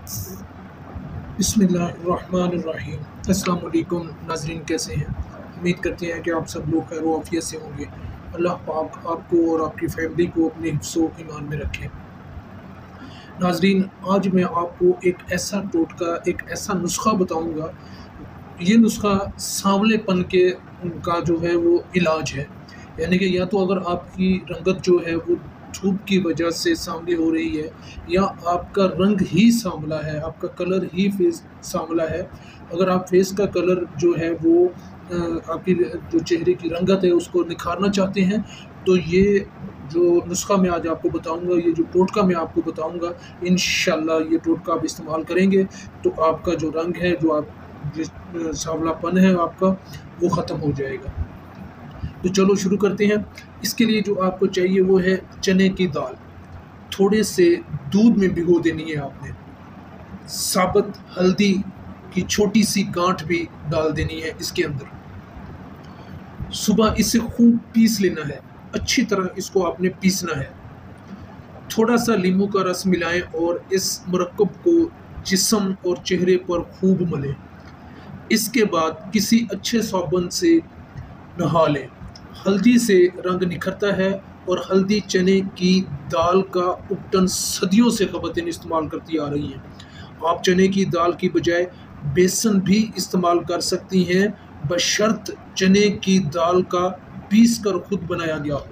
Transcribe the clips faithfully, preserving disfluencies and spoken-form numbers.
बिस्मिल्लाहिर्रहमानिर्रहीम। अस्सलाम वालेकुम नाज़रीन, कैसे हैं? उम्मीद करते हैं कि आप सब लोग खैर आफियत से होंगे। अल्लाह पाक आपको और आपकी फैमिली को अपने हिफ्ज़ो ईमान में रखे। नाज़रीन, आज मैं आपको एक ऐसा टोटका, एक ऐसा नुस्ख़ा बताऊंगा। ये नुस्ख़ा सांवलेपन के का जो है वो इलाज है। यानी कि या तो अगर आपकी रंगत जो है वो धूप की वजह से सांवली हो रही है, या आपका रंग ही सांवला है, आपका कलर ही फेस सांवला है। अगर आप फेस का कलर जो है वो अ, आपकी जो चेहरे की रंगत है उसको निखारना चाहते हैं, तो ये जो नुस्ख़ा मैं आज आपको बताऊंगा, ये जो टोटका मैं आपको बताऊंगा, इंशाअल्लाह ये टोटका आप इस्तेमाल करेंगे तो आपका जो रंग है, जो आप जिस सांवलापन है आपका, वो ख़त्म हो जाएगा। तो चलो शुरू करते हैं। इसके लिए जो आपको चाहिए वो है चने की दाल। थोड़े से दूध में भिगो देनी है आपने। साबुत हल्दी की छोटी सी गांठ भी डाल देनी है इसके अंदर। सुबह इसे खूब पीस लेना है, अच्छी तरह इसको आपने पीसना है। थोड़ा सा नींबू का रस मिलाएं और इस मुरक्कब को जिस्म और चेहरे पर खूब मलें। इसके बाद किसी अच्छे साबुन से नहा लें। हल्दी से रंग निखरता है और हल्दी चने की दाल का उपटन सदियों से ख़वातीन इस्तेमाल करती आ रही हैं। आप चने की दाल की बजाय बेसन भी इस्तेमाल कर सकती हैं, बशर्त चने की दाल का पीस कर खुद बनाया गया हो।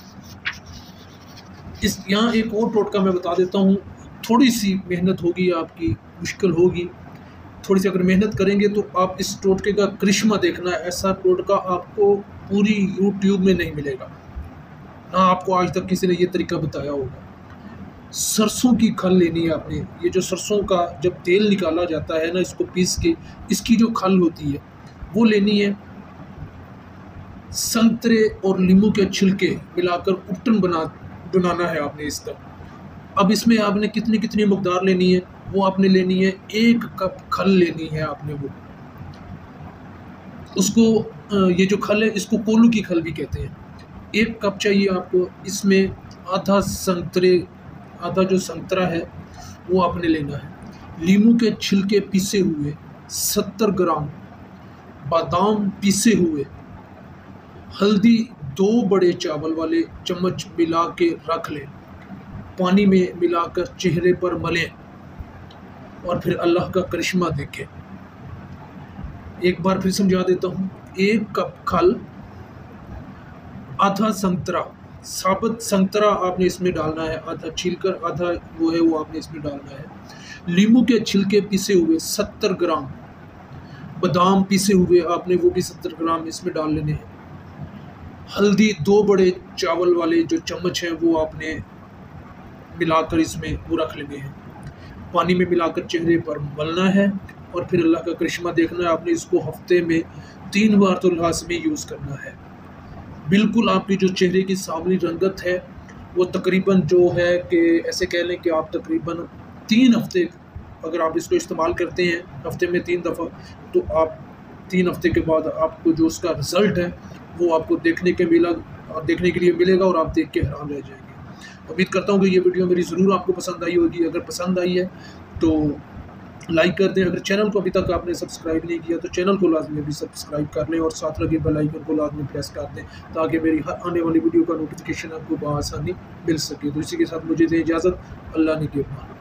इस यहाँ एक और टोटका मैं बता देता हूँ। थोड़ी सी मेहनत होगी आपकी, मुश्किल होगी, थोड़ी सी अगर मेहनत करेंगे तो आप इस टोटके का करिश्मा देखना। ऐसा टोटका आपको पूरी यूट्यूब में नहीं मिलेगा, ना आपको आज तक किसी ने ये तरीका बताया होगा। सरसों की खल लेनी है आपने। ये जो सरसों का जब तेल निकाला जाता है ना, इसको पीस के, इसकी जो खल होती है वो लेनी है। संतरे और नींबू के छिलके मिलाकर उपटन बना बनाना है आपने इसका। अब इसमें आपने कितनी कितनी मकदार लेनी है, वो आपने लेनी है एक कप खल लेनी है आपने। वो उसको ये जो खल है इसको कोलू की खल भी कहते हैं। एक कप चाहिए आपको। इसमें आधा संतरे आधा जो संतरा है वो आपने लेना है। नींबू के छिलके पीसे हुए सत्तर ग्राम, बादाम पीसे हुए, हल्दी दो बड़े चावल वाले चम्मच मिला के रख लें। पानी में मिलाकर चेहरे पर मलें और फिर अल्लाह का करिश्मा देखें। एक बार फिर समझा देता हूँ। एक कप खल, आधा संतरा, साबुत संतरा आपने इसमें डालना है, आधा छीलकर, आधा वो है वो आपने इसमें डालना है। नींबू के छिलके पीसे हुए सत्तर ग्राम, बादाम पीसे हुए आपने वो भी सत्तर ग्राम इसमें डाल लेने हैं। हल्दी दो बड़े चावल वाले जो चम्मच हैं वो आपने मिलाकर इसमें वो रख लेने हैं। पानी में मिलाकर चेहरे पर मलना है और फिर अल्लाह का करिश्मा देखना है आपने। इसको हफ्ते में तीन बार तो लाजमी यूज़ करना है। बिल्कुल आपकी जो चेहरे की सांवली रंगत है वो तकरीबन जो है कि ऐसे कह लें कि आप तकरीबन तीन हफ्ते अगर आप इसको इस्तेमाल करते हैं, हफ्ते में तीन दफ़ा, तो आप तीन हफ्ते के बाद आपको जो उसका रिज़ल्ट है वो आपको देखने के मिला देखने के लिए मिलेगा और आप देख के हैरान रह जाएंगे। उम्मीद करता हूँ कि ये वीडियो मेरी ज़रूर आपको पसंद आई होगी। अगर पसंद आई है तो लाइक कर दें। अगर चैनल को अभी तक आपने सब्सक्राइब नहीं किया तो चैनल को लाजमी भी सब्सक्राइब कर लें और साथ लगे बेल आइकन को लाजमी प्रेस कर दें, ताकि मेरी हर आने वाली वीडियो का नोटिफिकेशन आपको बआसानी मिल सके। तो इसी के साथ मुझे दें इजाज़त। अल्लाह ने के